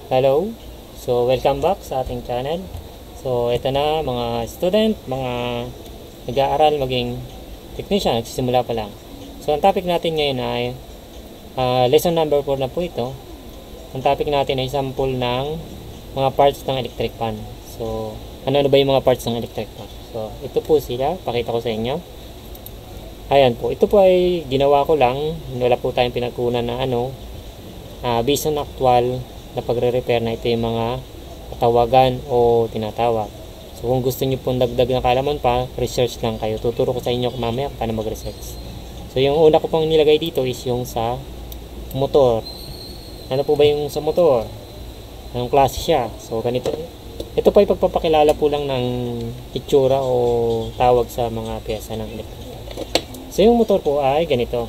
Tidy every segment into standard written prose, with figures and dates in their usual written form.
Hello. So, welcome back sa ating channel. So, ito na mga student, mga nag-aaral maging technician, nagsisimula pa lang. So, ang topic natin ngayon ay lesson number 4 na po ito. Ang topic natin ay sample ng mga parts ng electric fan. So, ano ba yung mga parts ng electric fan? So, ito po sila. Pakita ko sa inyo. Ayan po. Ito po ay ginawa ko lang. Wala po tayong pinagkunan na based on actual na pagre-repair na ito yung mga katawagan o tinatawag. So kung gusto niyo pong dagdag na kaalaman pa, research lang kayo. Tuturo ko sa inyo mamaya paano mag-research. So yung una ko pang nilagay dito is yung sa motor. Ano po ba yung sa motor? Anong klase siya? So ganito. Ito pa ay pagpapakilala po lang ng itsura o tawag sa mga pyesa ng electric. So yung motor po ay ganito.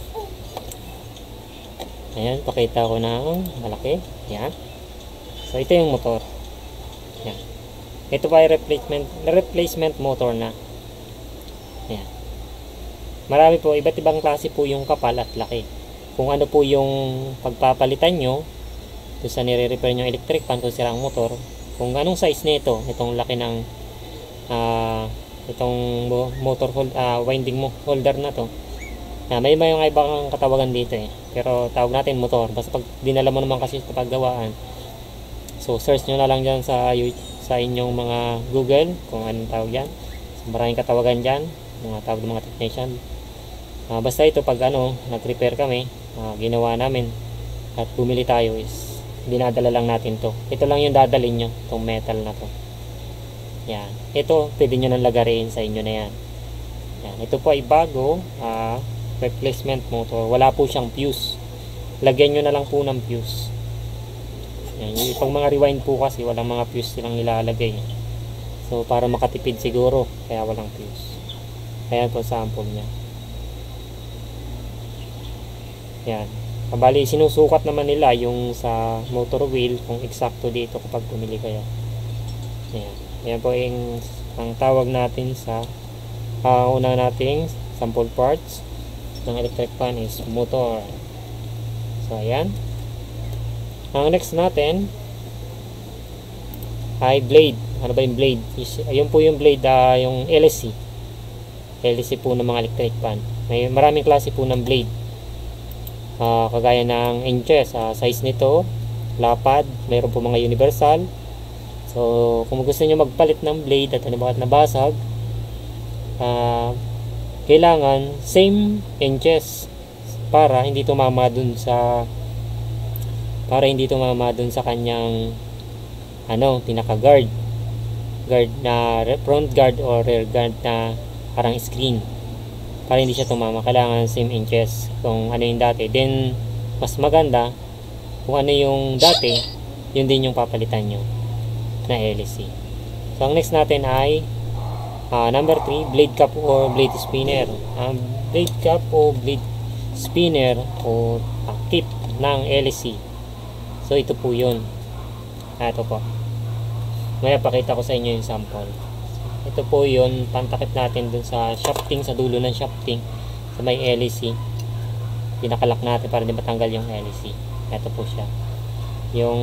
Ayan, pakita ko ng malaki. Ayan. So, ito yung motor. Ayan. Ito pa ay replacement motor na. Ayan. Marami po, iba't ibang klase po yung kapal at laki. Kung ano po yung pagpapalitan nyo, kung sa nire-repair nyo electric fan, kung sirang motor, kung anong size nito, itong laki ng itong motor winding holder na to. May mga ibang katawagan dito pero tawag natin motor. Basta pag dinala mo naman kasi sa paggawaan, so search nyo na lang dyan sa inyong mga Google kung anong tawag yan. So, maraming katawagan dyan, mga tawag ng mga technician. Basta ito pag nag-repair kami, ginawa namin at bumili tayo is dinadala lang natin to. Ito lang yung dadalhin nyo, itong metal na to. Yan. Ito pwede nyo nang lagarin sa inyo na yan. Yan. Ito po ay bago replacement motor. Wala po siyang fuse. Lagyan nyo na lang po ng fuse. Yan. Yung pang mga rewind po kasi walang mga fuse silang ilalagay. So para makatipid siguro kaya walang fuse. Ayan po sample nya. Yan. Kabali sinusukat naman nila yung sa motor wheel kung eksakto dito kapag pumili kayo. Ayan. Ayan po yung ang tawag natin sa una nating sample parts ng electric fan is motor. So ayan. Ang next natin ay blade. Ano ba yung blade? Ayun po yung blade, yung LSC. LSC po ng mga electric fan. May maraming klase po ng blade. Kagaya ng inches, size nito, lapad, mayroon po mga universal. So kung gusto niyo magpalit ng blade at bakit nabasag, kailangan same inches para hindi tumama dun sa kanyang pinaka guard na front guard or rear guard na parang screen, para hindi siya tumama. Kailangan same inches kung ano yung dati, then mas maganda kung ano yung dati, yun din yung papalitan nyo na LSC. So ang next natin ay number 3, blade cap or blade spinner. Blade cap o blade spinner o tip ng LSC. So ito po yun. Ito po. Ngayon pakita ko sa inyo yung sample. Ito po yun, pantakip natin dun sa shafting, sa dulo ng shafting, sa may LSC. Pinakalak natin para di matanggal yung LSC. Ito po siya. Yung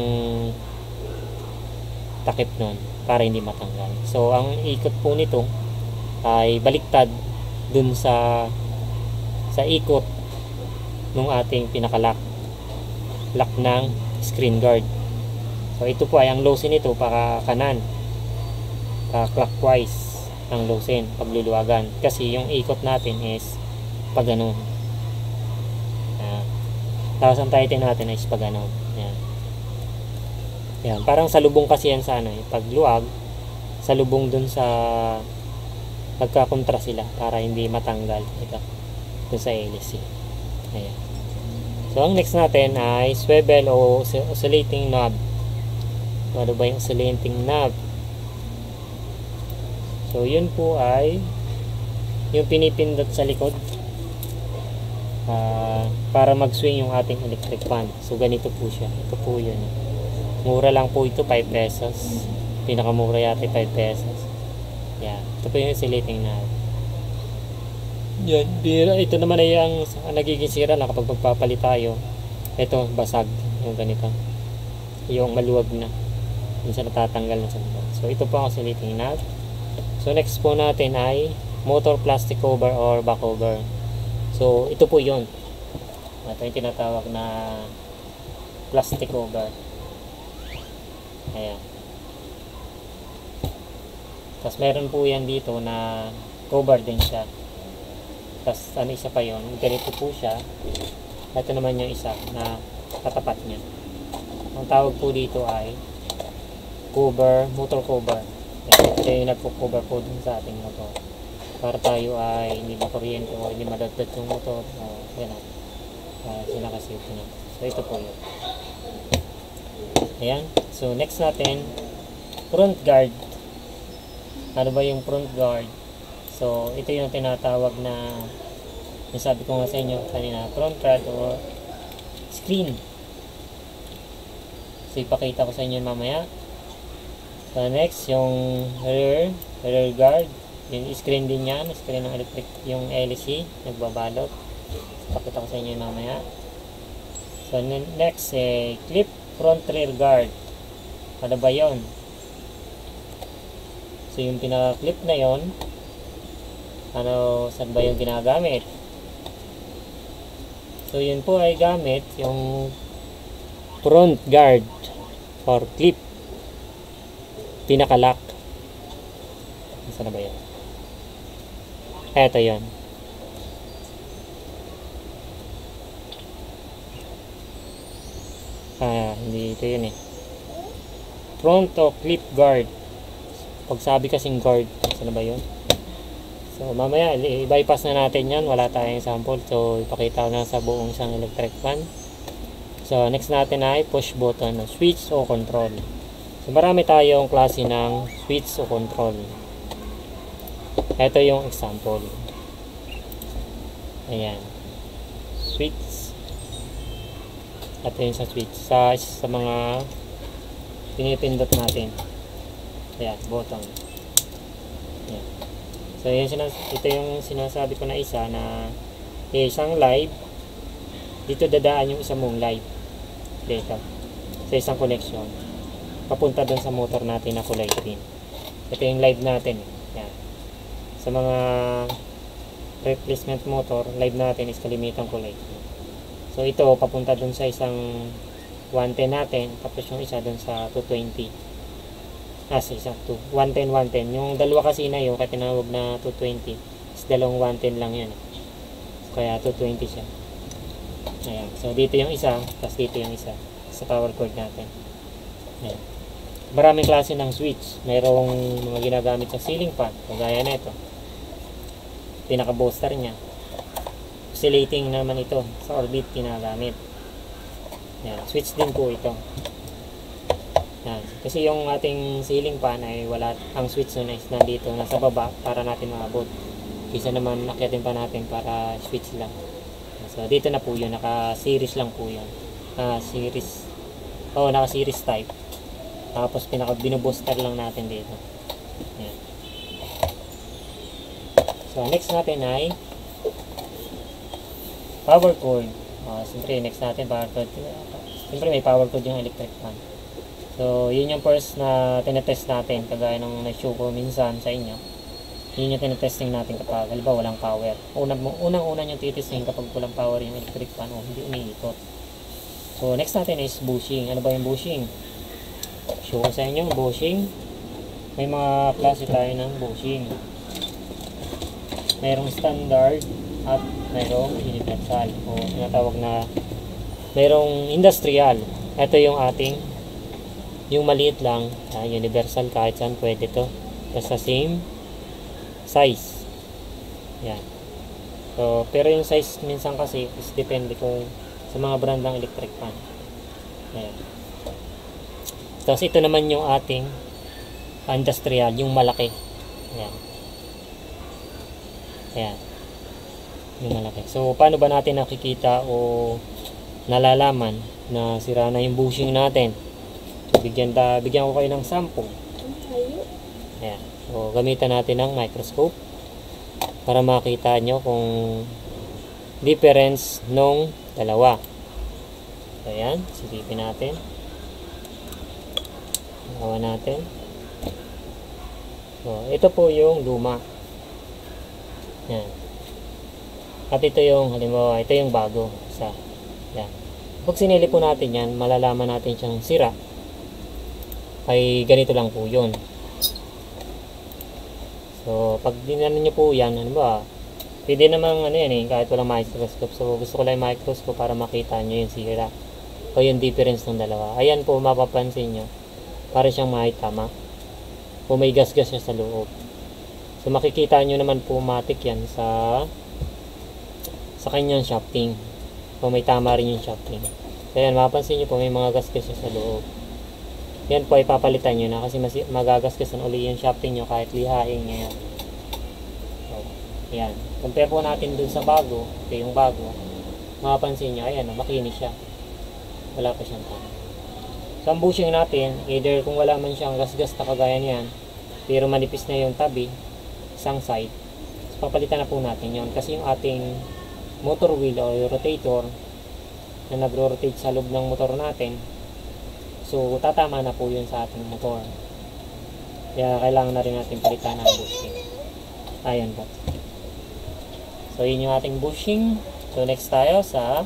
takip nun para hindi matanggal. So ang ikot po nito ay baliktad dun sa ikot ng ating pinakalock ng screen guard. So ito po ay ang loosen nito para kanan, clockwise ang loosen pagluluwagan, kasi yung ikot natin is pag ganun. Tapos ang tighten natin is pag ganun. Yan, parang salubong kasi yan sa pagluwag, salubong dun sa magkakontra sila para hindi matanggal ito dun sa LSC. Ayan. So ang next natin ay swivel o oscillating knob. Ano ba yung oscillating knob? So yun po ay yung pinipindot sa likod para mag-swing yung ating electric fan. So ganito po siya. Ito po yun. Mura lang po ito, 5 pesos. Pinakamura yata 5 pesos. Yan. Ito po yung oscillating knob. Yan. Ito naman ay ang nagiging sira na kapag magpapalit tayo. Ito, basag. Yung ganito. yung maluwag na. Minsan natatanggal na sa motor. So ito po ang oscillating knob. So next po natin ay motor plastic cover or back cover. So ito po yun. Ito yung tinatawag na plastic cover. Ayan. Tapos meron po yan dito na cover din siya. Tapos ano isa pa yun, ganito po siya. Ito naman yung isa na katapat niya. Ang tawag po dito ay cover, motor cover. Ito yung nagpo-cover po dun sa ating motor. Para tayo ay hindi makuryente o hindi madagdag yung motor. Yan o. Sinakasafety na. So ito po yun. Ayan. So next natin, front guard. Ano ba yung front guard? So ito yung tinatawag na, nasabi ko nga sa inyo kanina, front guard or screen. So ipakita ko sa inyo mamaya. So next, yung rear guard. Yung screen din yan, screen ng electric, yung LC, nagbabalot. So pakita ko sa inyo mamaya. So next, clip front rear guard. Ano ba yun? So yung pinaka-clip na yon, ano, saan ba yung ginagamit? So yun po ay gamit yung front guard or clip, pinaka-lock. Saan na ba yan? Eto yun. Hindi ito yun eh. Front o clip guard. Pag sabi kasing guard, saan na ba yun? So mamaya i-bypass na natin yan, wala tayong sample. So ipakita ko na sa buong isang electric fan. So next natin ay push button, switch o control. So marami tayong klase ng switch o control. Ito yung example. Ayan. Switch. Ito yung sa switch. Sa mga pinipindot natin. Ayan, button. Ayan. So ito yung sinasabi ko na isa na isang live. Dito dadaan yung isa mong live data sa isang connection papunta dun sa motor natin na kulay green. Ito yung live natin. Ayan. Sa mga replacement motor, live natin is kalimitang kulay. So ito papunta dun sa isang 110 natin, tapos yung isa dun sa 220. Sa isang 110 110. Yung dalawa kasi na yun, kaya tinawag na 220, is dalawang 110 lang yan. Kaya 220 siya. Ayan. So dito yung isa, tapos dito yung isa sa power cord natin. Ayan. Maraming klase ng switch. Mayroong mga ginagamit sa ceiling fan, kagaya na ito. Pinaka booster niya. Oscillating naman ito, sa orbit ginagamit. Yan, switch din po ito. Yan. Kasi yung ating ceiling fan ay wala, ang switch nun is nandito, nasa baba para natin maabot. Isa naman nakyatin pa natin para switch lang. So dito na po yun, naka-series lang po yun. Naka-series type. Tapos binubooster lang natin dito. Yan. So next natin ay power cord. Siyempre next natin power cord. Siyempre may power cord yung electric fan. So yun yung first na tinetest natin, kagaya nung na-show ko minsan sa inyo. Yun yung tinetesting natin kapag halimbawa walang power. Unang-una yung titesting kapag walang power yung electric fan o hindi umiikot. So next natin is bushing. Ano ba yung bushing? Show ko sa inyo yung bushing. May mga klase tayo ng bushing. Mayroong standard at mayroong universal o tinatawag na mayroong industrial. Ito yung ating yung maliit lang, universal, kahit saan pwede to. Basta same size. Yan. So, pero yung size minsan kasi is depende kung sa mga brand ng electric fan. Ayan. Tapos ito naman yung ating industrial, yung malaki. Ayan. Ayan. Yung malaki. So, paano ba natin nakikita o nalalaman na sira na yung bushing natin? So, bigyan ko kayo ng sample. Ayan. So, gamitan natin ng microscope para makita nyo kung difference nung dalawa. So, ayan. Silipin natin. Gawa natin. So, ito po yung luma. Yan. At ito yung, halimbawa, ito yung bago. Yan. Pag sinili po natin yan, malalaman natin siyang sira. Ay ganito lang po yun. So, pag dinano nyo po yan, ano ba, pwede namang ano yan kahit walang microscope. So, gusto ko lang yung microscope para makita nyo yung sira o yung difference ng dalawa. Ayan po, mapapansin nyo, para siyang mahitama o may gas-gas siya sa loob. So, makikita nyo naman po matik yan sa kanyang shafting. O may tama rin yung shafting. So, ayan, mapapansin nyo po may mga gas-gas siya sa loob. Yan po ay papalitan nyo na kasi magagasgasan uli yung shafting nyo kahit lihain nyo yan. So, yan. Compare po natin dun sa bago. Ito yung bago. Mapapansin nyo, ayan, makinis siya. Wala pa siyang tama. So, ang bushing natin, either kung wala man siyang gasgas na kagaya niyan, pero manipis na yung tabi, isang side, so, papalitan na po natin yon kasi yung ating motor wheel o rotator na nagro-rotate sa loob ng motor natin, so tatama na po yun sa ating motor. Kaya kailangan na rin natin palitan ang bushing. Ayan po. So yun yung ating bushing. So next tayo sa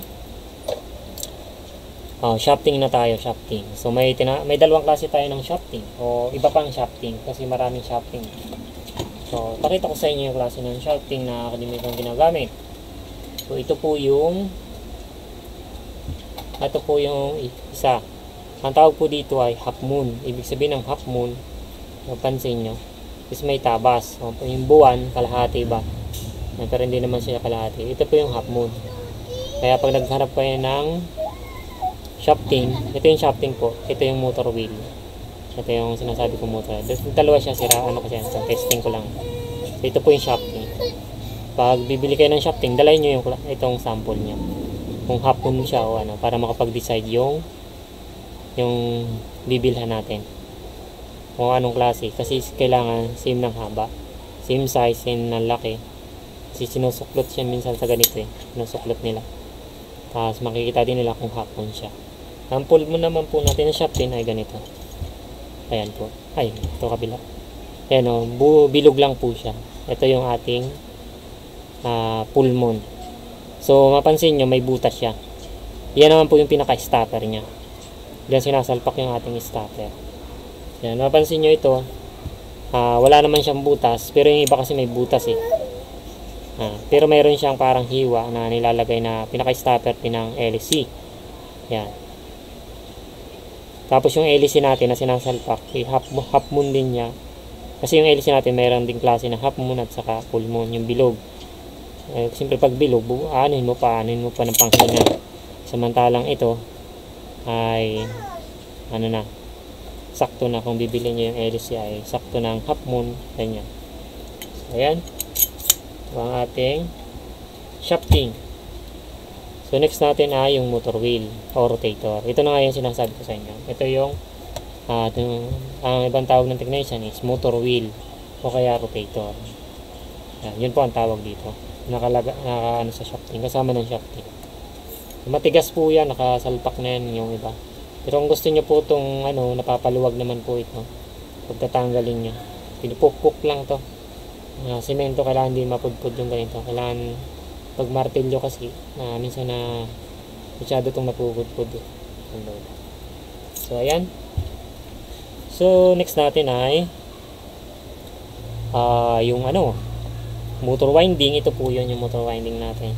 shafting na tayo, shafting. So may dalawang klase tayo ng shafting o iba pang shafting kasi maraming shafting. So pakita ko sa inyo yung klase ng shafting na kalimitang ginagamit. So ito po yung isa. Ang tawag po dito ay half moon. Ibig sabihin ng half moon, mapansin nyo, is may tabas. O, yung buwan, kalahati ba? Pero hindi naman siya kalahati. Ito po yung half moon. Kaya pag naghanap kayo ng shafting, ito yung shafting po. Ito yung motor wheel. Ito yung sinasabi ko motor. Dalawa siya, siraan kasi sa testing ko lang. So, ito po yung shafting. Pag bibili kayo ng shafting, dalayin nyo itong sample niya. Kung half moon siya o ano, para makapag-decide yung bibilhan natin kung anong klase, kasi kailangan same ng haba, same size, same ng laki, kasi sinusuklot siya minsan sa ganito sinusuklot nila, tapos makikita din nila kung half moon siya. Ang pull mo naman po natin ng shafting ay ganito, ayan po, ito kabila, ayan o, bilog lang po siya. Ito yung ating pull moon. So mapansin nyo may butas siya, yan naman po yung pinaka-stopper nya. Diyan sinasalpak yung ating stopper. Yan, mapansin nyo ito, wala naman siyang butas, pero yung iba kasi may butas pero mayroon siyang parang hiwa na nilalagay na pinaka-stopper din ng LC. Yan. Tapos yung LC natin na sinasalpak, half moon din niya. Kasi yung LC natin mayroon din klase na half moon at saka full moon, yung bilog. Siyempre pag bilog, anuhin mo pa ng panghinga. Samantalang ito ay sakto na kung bibili nyo yung LC ay sakto ng half moon, ganyan. So ayan, ito ang ating shafting. So next natin ay yung motor wheel o rotator. Ito na nga yung sinasabi ko sa inyo. Ito yung ang ibang tawag ng technician is motor wheel o kaya rotator. Yan, yun po ang tawag dito, naka sa shafting, kasama ng shafting. Matigas po yan, nakasalpak na yan yung iba. Pero kung gusto nyo po itong napapaluwag naman po ito, pagtatanggalin nyo, pinupukpuk lang to. Semento, kailangan hindi mapudpud yung ganito. Kailangan pag martilyo kasi, minsan na masyado itong napupudpud. So ayan. So next natin ay yung motor winding. Ito po yun yung motor winding natin.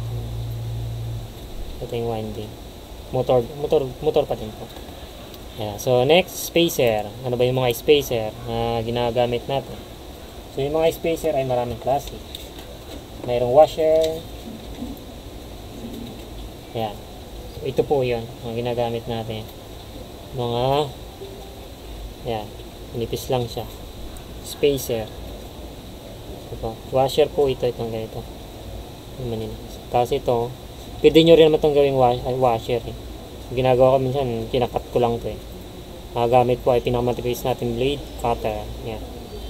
Ito yung winding. Motor pa din po. Yeah. So next, spacer. Ano ba yung mga spacer na ginagamit natin? So yung mga spacer ay maraming klase. Mayroong washer. Yan. So ito po yun ang ginagamit natin. Yan. Nipis lang siya. Spacer. Ito. Washer po ito. Itong ganito. Tapos ito, pwede nyo rin naman itong gawing washer. Ginagawa ko minsan, kinakat ko lang ito gamit po ay pinakamatipis natin blade, cutter. Yan.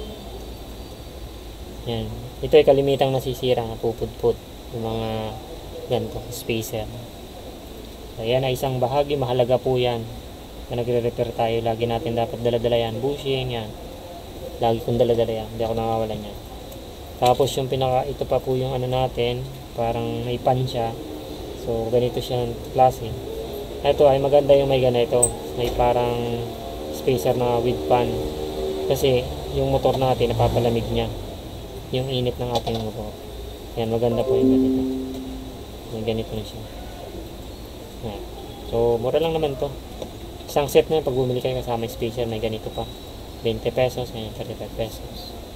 Yan. Ito ay kalimitang nasisira, napupudpud. Yung mga ganito, spacer. So, yan ay isang bahagi, mahalaga po yan. Kaya nagre-repair tayo, lagi natin dapat dala-dala yan. Bushing, yan. Lagi kong dala-dala yan. Hindi ako nakawalan yan. Tapos yung ito pa po yung ano natin, parang may pan siya. So, ganito siya klase. Ito ay maganda yung may ganito. May parang spacer na with pan. Kasi yung motor natin, napapalamig niya. Yung init ng ating motor. Yan, maganda po yung ganito. May ganito na siya. Yan. So, mura lang naman to. Isang set na yun, pag bumili kayo kasama yung spacer, may ganito pa. 20 pesos, ganyan, 35 pesos.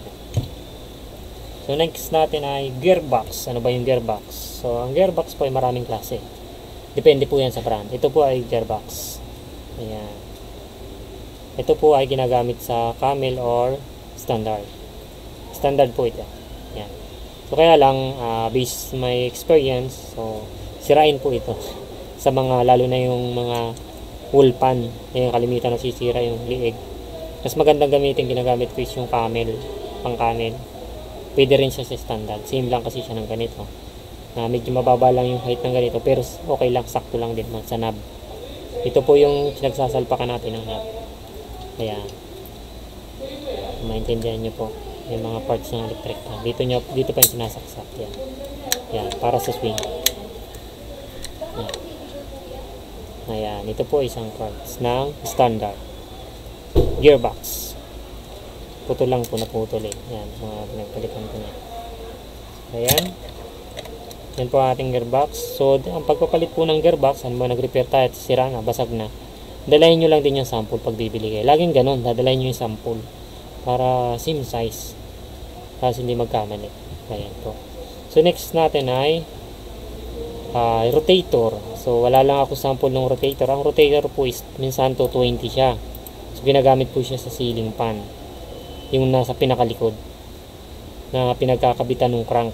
So, next natin ay gearbox. Ano ba yung gearbox? So, ang gearbox po ay maraming klase. Depende po yan sa brand. Ito po ay gearbox. Ayan. Ito po ay ginagamit sa Camel or standard. Standard po ito. Ayan. So, kaya lang, based my experience, so, sirain po ito. Sa mga, lalo na yung mga wool pan. Yung kalimitan na sisira yung liig. Mas magandang gamitin, ginagamit ko is yung Camel. Pang Camel. Pwede rin siya sa standard. Same lang kasi siya ng ganito. Medyo mababa lang yung height ng ganito. Pero okay lang, sakto lang din sa knob. Ito po yung pinagsasalpakan natin ng knob. Ayan. Maintindihan nyo po. Yung mga parts ng electric pan. Dito pa yung sinasaksak. Yan. Yan. Para sa swing. Yan. Ayan. Ito po isang parts ng standard. Gearbox. Putol lang po, naputol eh. Yan, mga pinagpalitan ko na. Ayan. Yan po ating gearbox. So, ang pagpapalit po ng gearbox, ano ba, nag-repair tayo at sira na, basag na. Dalayin nyo lang din yung sample pag bibili kayo. Laging ganun, dadalayin nyo yung sample. Para same size. Para hindi magkamali. Ayan po. So, next natin ay rotator. So, wala lang ako sample ng rotator. Ang rotator po is minsan to 20 siya. So, ginagamit po siya sa ceiling fan. Yung nasa pinakalikod na pinagkakabitan ng crank.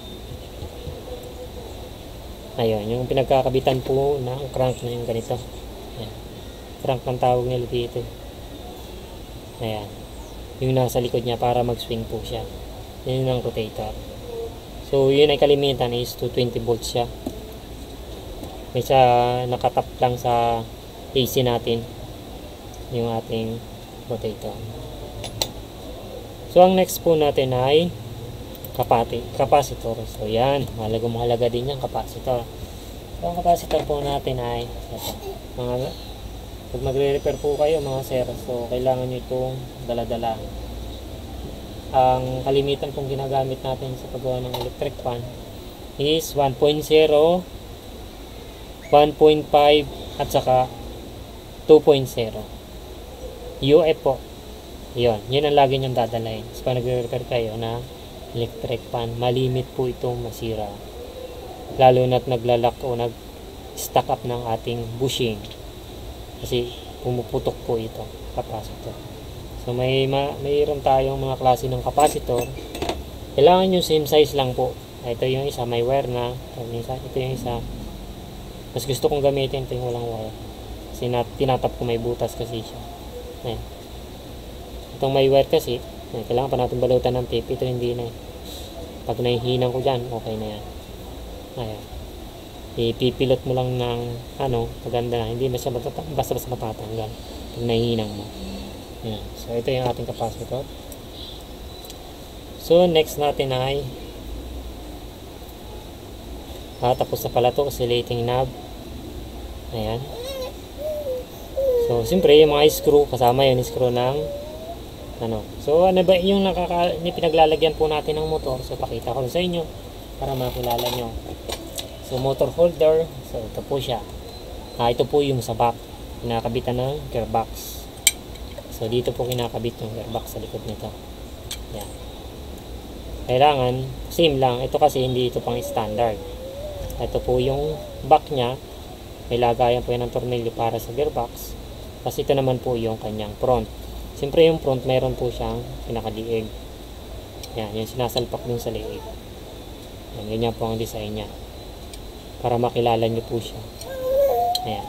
Ayun, yung pinagkakabitan po ng crank na yung ganito. Ayan. Crank ang tawag nila dito. Ayan. Yung nasa likod niya para mag-swing po siya. Yun ang rotator. So, yun ay kalimitan is 220 volts siya. May sa nakatap lang sa AC natin yung ating rotator. So, ang next po natin ay capacitor. So, yan. Mahalaga din yung capacitor. So, ang capacitor po natin ay ito. Pag magre-repair po kayo mga sir, so, kailangan nyo itong dala-dala. Ang kalimitan pong ginagamit natin sa paggawa ng electric fan is 1.0, 1.5, at saka 2.0. UF po. Yun ang lagi nyong dadalayin. So, pag nagre-repair kayo na electric fan, malimit po itong masira. Lalo na't naglalak o nag-stack up ng ating bushing. Kasi pumuputok po ito, capacitor. So, mayroon tayong mga klase ng capacitor. Kailangan yung same size lang po. Ito yung isa, may wire na. Ito yung isa. Mas gusto kong gamitin ito yung walang wire. Kasi tinatap ko may butas kasi siya. Ayan. Itong may wire kasi, kailangan pa natin balutan ng tape. Ito hindi na. Pag nahihinang ko dyan, okay na yan. Ayan. Ipipilot mo lang ng maganda na. Hindi basta-basta matatanggal pag nahihinang mo. Ayan. So, ito yung ating capacitor. So, next natin ay tapos na pala ito, oscillating knob. Ayan. So, siyempre, yung mga screw, kasama yun, screw ng So, ano ba yung pinaglalagyan po natin ng motor? So, pakita ko sa inyo para makilala nyo. So, motor holder. So, ito po siya. Ito po yung sa back. Kinakabitan ng gearbox. So, dito po kinakabit yung gearbox sa likod nito. Yan. Kailangan, same lang. Ito kasi hindi ito pang standard. Ito po yung back nya. May lagayan po yan ng tornilyo para sa gearbox. Kasi ito naman po yung kanyang front. Siyempre yung front, mayroon po siyang pinakaliig. Yan, yung sinasalpak dun sa liig. Yan, ganyan po ang design niya. Para makilala nyo po siya. Ayan.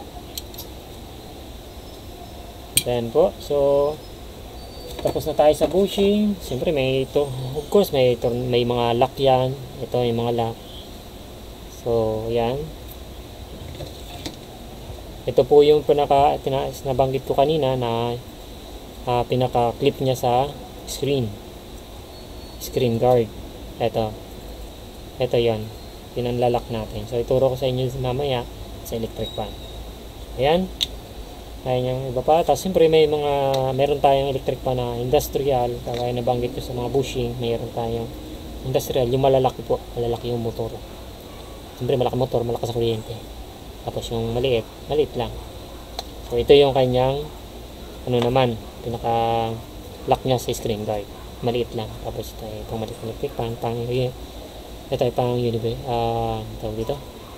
Then po, so, tapos na tayo sa bushing. Siyempre may ito. Of course, may mga lock yan. Ito yung mga lock. So, yan. Ito po yung nabanggit ko kanina na pinaka-clip niya sa screen guard. Ito yon, pinanlalak natin. So ituro ko sa inyo mamaya sa electric fan. Ayan yung iba pa. Tapos siyempre meron tayong electric fan na industrial, kagaya nabanggit ko sa mga bushing. Meron tayong industrial, yung malalaki yung motor. Siyempre malaki motor, malakas sa kuryente. Tapos yung maliit lang. So ito yung kanyang pinaka lock niya sa screen guard, maliit lang. Tapos ito ay pang maliit electric fan, ito ay pang tawag dito,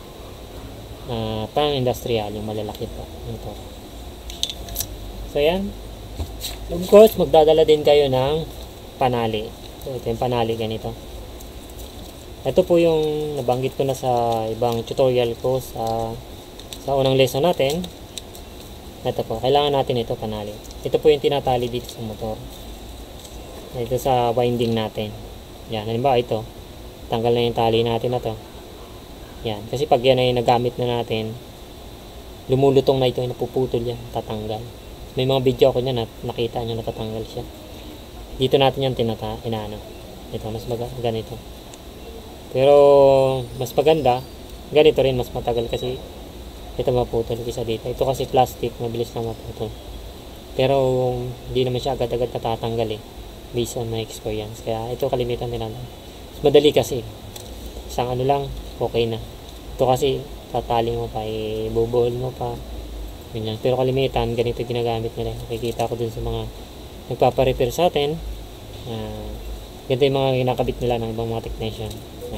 pang industrial, yung malalaki pa ito. So yan, of course magdadala din kayo ng panali. So ito yung panali, ganito. Ito po yung nabanggit ko na sa ibang tutorial ko sa unang lesson natin. Ito po, kailangan natin ito panali. Ito po yung tinatali dito sa motor. Ito sa winding natin. Yan, halimbawa ito. Tanggal na yung tali natin na to. Yan, kasi pag yan ay nagamit na natin, lumulutong na ito, napuputol yan, tatanggal. May mga video ako niya na nakita nyo natatanggal siya. Dito natin yan inaano. Ito, mas ganito. Pero mas maganda, ganito rin, mas matagal kasi ito maputol kaysa dito. Ito kasi plastic, mabilis lang maputol. Pero hindi naman siya agad-agad natatanggal based on my experience. Kaya ito kalimitan nila. Mas madali kasi. Isang lang, okay na. Ito kasi tatali mo pa, bubuhol mo pa. Ganyan. Pero kalimitan, ganito ginagamit nila. Nakikita ko dun sa mga nagpapa-repair sa atin. Ganito yung mga ginakabit nila ng ibang mga technician.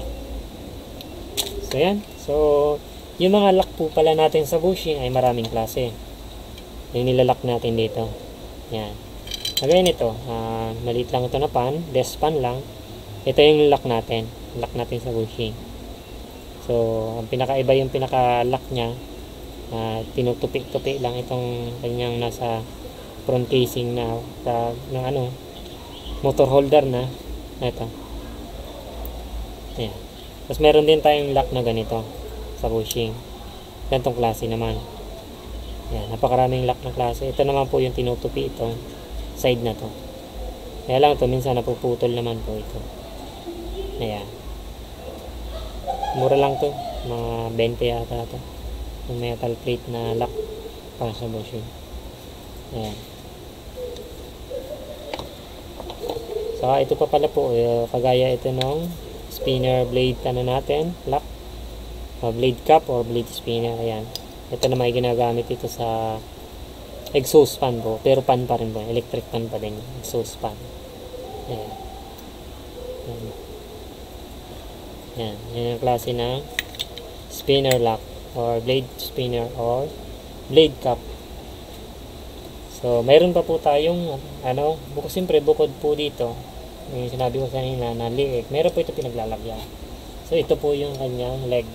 So yan. So yung mga lock po pala natin sa bushing ay maraming klase. Yung nilalak natin dito. Yan. Kagaya nito, maliit lang ito na pan, desk pan lang. Ito yung lock natin. Lock natin sa bushing. So ang pinakaiba yung pinaka-lock niya, tinutupi-tupi lang itong kanyang nasa front casing na ng motor holder na. Ito. Ayan. Tapos meron din tayong lock na ganito sa bushing. Ganitong klase naman. Ayan, napakaraming lock na klase. Ito naman po yung tinutupi, itong side na to. Kaya lang ito, minsan napuputol naman po ito. Ayan. Mura lang to. Mga 20 yata ito. Yung metal plate na lock para sa bushing. Ayan. Saka ito pa pala po, kagaya ito ng spinner blade natin, lock, blade cap or blade spinner. Ayan. Ito na may ginagamit ito sa exhaust fan po, pero pan pa rin po, electric fan pa din, exhaust fan. Ayan. Ayan. Yan yung klase ng spinner lock or blade spinner or blade cap. So mayroon pa po tayong bukod po dito yung sinabi ko kanina na liig, meron po ito pinaglalagyan. So ito po yung kanyang leg.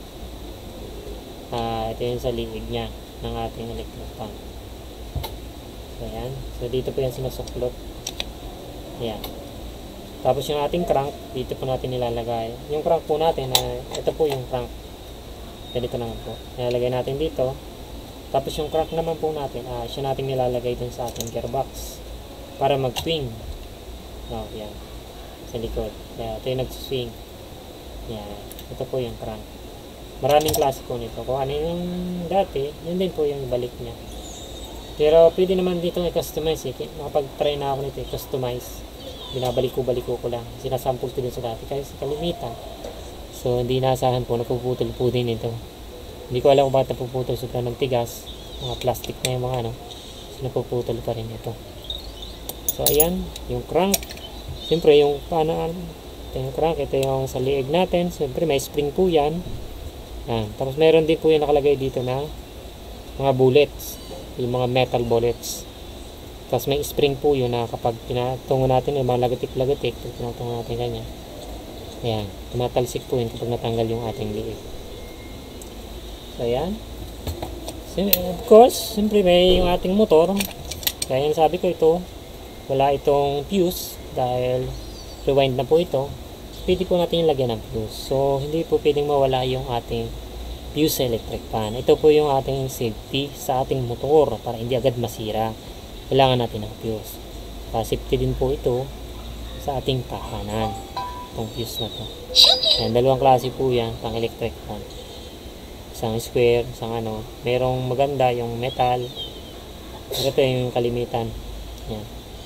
Ito yung sa liig nya ng ating electric fan. So ayan. So dito po yung sinusuklot. Ayan. Tapos yung ating crank, dito po natin nilalagay. Yung crank po natin, ito po yung crank. Dito naman po. Nilalagay natin dito. Tapos yung crank naman po natin, siya natin nilalagay dun sa ating gearbox para mag-swing. Yan. Sa likod. Ito yung nag-swing. Yan. Ito po yung crank. Maraming klase po nito. Kung ano yung dati, yun din po yung balik niya. Pero pwede naman dito i-customize. Nakapag-try na ako nito i-customize. Binabalik-ko lang. Sinasample ko din sa dati. Kasi sa kalimitan. So, hindi naasahan po. Napuputol po din ito. Hindi ko alam kung bakit napuputol. Sobrang ng tigas. Mga plastic na yung mga So, napuputol pa rin ito. So, ayan. Yung crank. Siyempre, yung crank. Ito yung sa liig natin. Siyempre, may spring po yan. Ayan. Tapos, meron din po yung nakalagay dito na mga bullets. Yung mga metal bullets. Tapos, may spring po yun na kapag tinatungo natin yung mga lagatik-lagatik. Pag tinatungo natin ganyan. Ayan. Tumatalsik po yun kapag natanggal yung ating liig. So, ayan. Of course, siyempre, may yung ating motor. Kaya yung sabi ko ito, wala itong fuse dahil rewind na po ito. Pwede po natin yung lagyan ng fuse. So, hindi po pwedeng mawala yung ating fuse sa electric fan. Ito po yung ating safety sa ating motor para hindi agad masira. Kailangan natin ng fuse. Safety din po ito sa ating tahanan. Itong fuse na to. Ayan, dalawang klase po yan pang electric fan. Isang square, isang ano. Merong maganda yung metal. Ito yung kalimitan. Ayan.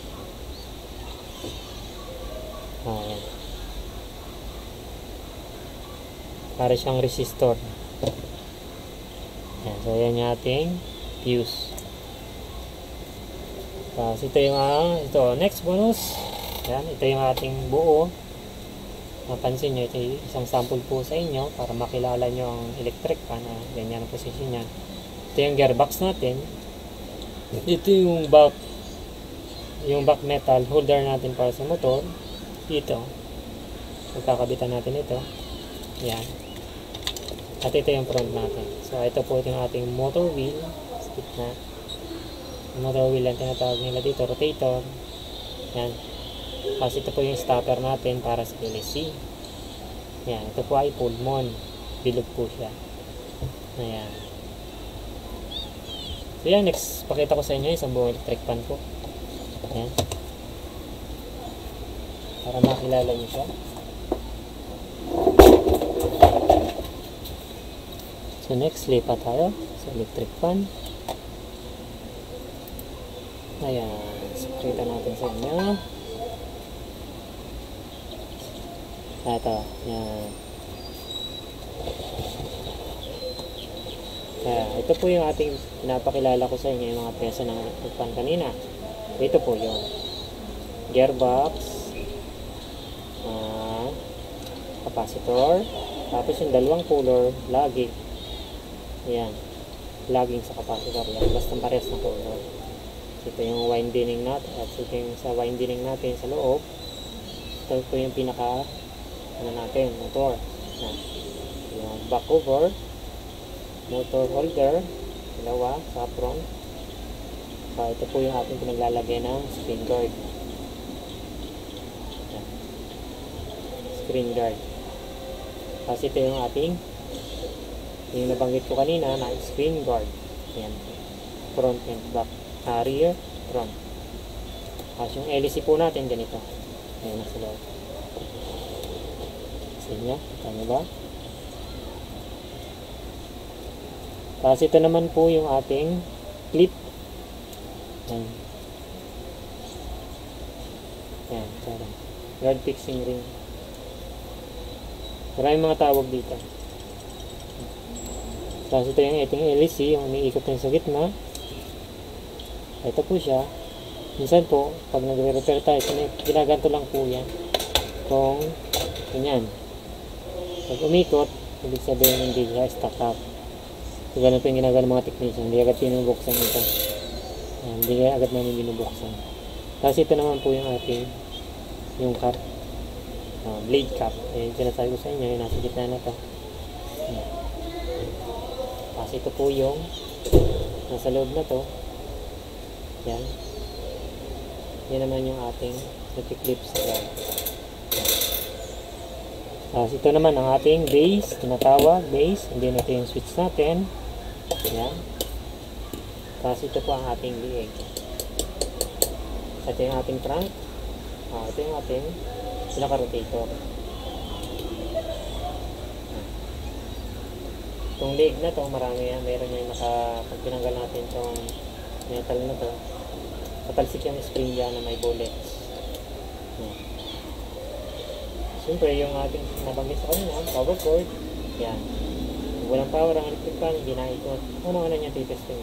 Ayan. Para siyang resistor. Ayan. So, ayan yung ating fuse. Tapos, ito yung next bonus. Ayan. Ito yung ating buo. Mapansin nyo, ito yung isang sample po sa inyo para makilala nyo ang electric fan na ganyan ang position niya. Ito yung gearbox natin. Ito yung back metal holder natin para sa motor. Dito. Pagkakabitan natin ito. Yan. At ito yung front natin. So, ito po yung ating motor wheel. Skip na. Yung motor wheel ang tinatawag nila dito. Rotator. Yan. Kasi ito po yung starter natin para sa LSC. Yan. Ito po ay pulmon. Bilog po siya. Ayan. So, yan. Next, pakita ko sa inyo isang buong electric fan po. Ayan. Para makilala nyo siya. So, next, lipat tayo sa electric fan. Ayan. So, pakita natin sa inyo. Ito. Yan. Kaya, ito po yung ating pinapakilala ko sa inyo yung mga pyesa ng electric fan kanina. Ito po yung gearbox, capacitor, tapos yung dalawang puller, laging. Ayan. Laging sa capacitor yan. Basta parehas na puller. Ito yung winding natin. At ito yung sa winding natin sa loob. Ito po yung pinaka natin, motor. Yung back cover, motor holder, dalawa sa front. So, ito po yung ating pinaglalagay ng screen guard. Yan. Screen guard. Kasi ito yung ating yung nabanggit ko kanina na screen guard. Yan. Front and back. Rear, front. Kasi yung LEC po natin ganito. Ayan na sa loob. Niya, tama ba? Tapos ito naman po yung ating clip. Yan. Yan, parang guard fixing ring. Maraming mga tawag dito. Tapos ito yung ating LEC, yung umiikot na sa gitna. Ito po siya. Minsan po, pag nagre-repair tayo, ginaganto lang po yan. Kung ganyan. Pag umikot, ibig sabihin hindi siya stuck up. So, ganun po yung ginagawa ng mga technician. Hindi agad pinubuksan ito. Hindi agad namin binubuksan. Tapos ito naman po yung ating yung cap. Blade cap. Yung sinasabi ko sa inyo, yung nasa gitna na ito. Tapos ito po yung nasa loob na to. Yan. Yan naman yung ating nati-clip sa ground. Tapos ito naman ang ating base, tinatawag base, hindi na ito yung switch natin. Ayan. Tapos ito po ang ating liig. Ito yung ating trunk. Ito yung ating pinaka-rotator. Itong leg na to, marami yan. Meron yung pag tinanggal natin itong metal na to, patalsik yung spring dyan na may bullets. Ayan. Siyempre, yung ating nabanggit sa kanina, power cord, yan. Kung walang power ang electric fan, hindi na ikot. Ano niya titesting?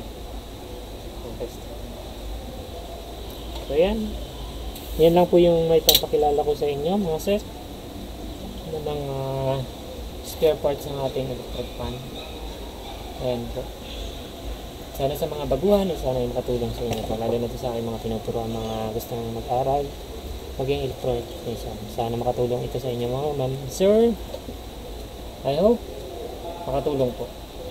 So, yan. Yan lang po yung may papakilala ko sa inyo, mga sir. Ano mga spare parts ng ating electric fan. Ayan po. Sana sa mga baguhan, sana yung makatulong sa inyo. Lalo na ito sa aking mga tinuturuan, mga gustong mag-aral maging electronic technician. Sana makatulong ito sa inyo mga ma'am. Sir, I hope makatulong po.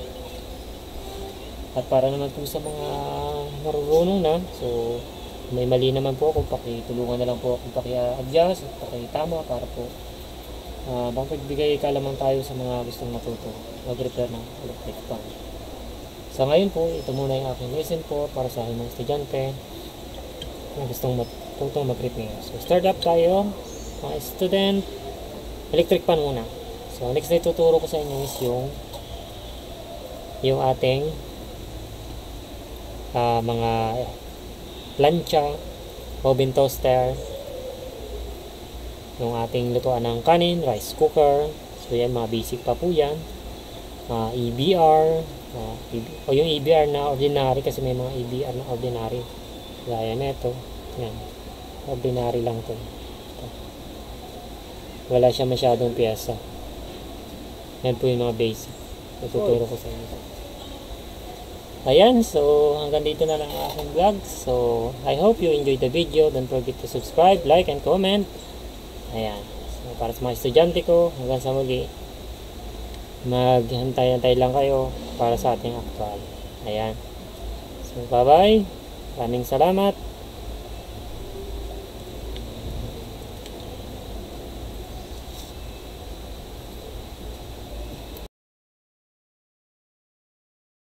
At para naman po sa mga marunong na, so may mali naman po ako, pakitulungan na lang po ako paki-adjust at pakitama para po magbigay kaalaman tayo sa mga gustong matuto mag-repair ng electric fan. So ngayon po, ito muna yung aking lesson po para sa aking mga estudyante na gustong matutong mag-repair. So start up tayo mga student, electric fan muna. So next na ituturo ko sa inyo is yung ating mga plancha, oven toaster, yung ating lutuan ng kanin, rice cooker. So yan, mga basic pa po yan. EBR, o yung EBR na ordinary, kasi may mga EBR na ordinary. Gaya nito, yan. Ordinary lang to. Wala siya masyadong piyesa. Yan po yung mga basic. Tuturo ko sa inyo. Ayan, so hanggang dito na lang ang aking vlog. So I hope you enjoyed the video. Don't forget to subscribe, like, and comment. Ayan. So para sa mga estudyante ko, hanggang sa muli, maghantay-antay lang kayo para sa ating actual. Ayan. So bye-bye. Maraming salamat.